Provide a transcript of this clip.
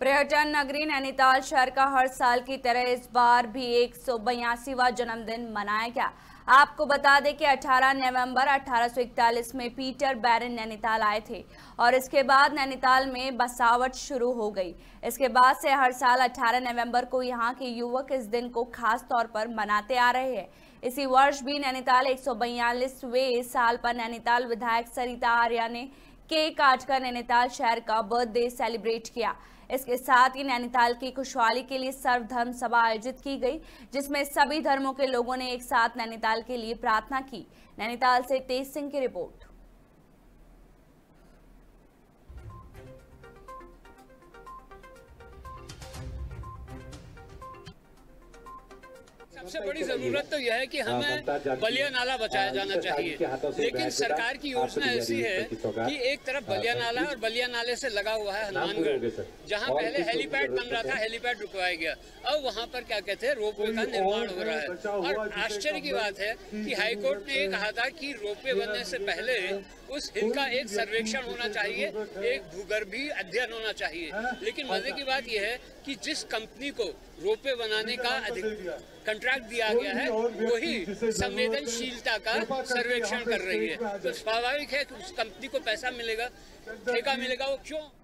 पर्यटन नगरी नैनीताल शहर का हर साल की तरह इस बार भी 182वां जन्मदिन मनाया गया। आपको बता दें कि 18 नवंबर 1841 में पीटर बैरन नैनीताल आए थे और इसके बाद नैनीताल में बसावट शुरू हो गई। इसके बाद से हर साल 18 नवंबर को यहां के युवक इस दिन को खास तौर पर मनाते आ रहे हैं। इसी वर्ष भी नैनीताल 142वें साल पर नैनीताल विधायक सरिता आर्या ने केक काटकर नैनीताल शहर का बर्थडे सेलिब्रेट किया। इसके साथ ही नैनीताल की खुशहाली के लिए सर्वधर्म सभा आयोजित की गई, जिसमें सभी धर्मों के लोगों ने एक साथ नैनीताल के लिए प्रार्थना की। नैनीताल से तेज सिंह की रिपोर्ट। सबसे बड़ी जरूरत तो यह है कि हमें बलिया नाला बचाया जाना चाहिए, लेकिन सरकार की योजना ऐसी है कि एक तरफ बलिया नाला और बलिया नाले से लगा हुआ है हनुमानगढ़, जहां पहले हेलीपैड बन रहा था, हेलीपैड रुकवाया गया। अब वहां पर क्या कहते हैं, रोपवे का निर्माण हो रहा है। और आश्चर्य की बात है कि हाईकोर्ट ने कहा था कि रोपवे बनने से पहले उस हिल का एक सर्वेक्षण होना चाहिए, एक भूगर्भीय अध्ययन होना चाहिए। लेकिन मजे की बात यह है कि जिस कंपनी को रोपवे बनाने का कंट्रैक्ट दिया गया है, वही संवेदनशीलता का सर्वेक्षण कर रही है। तो स्वाभाविक है कि उस कंपनी को पैसा मिलेगा, ठेका मिलेगा। वो क्यों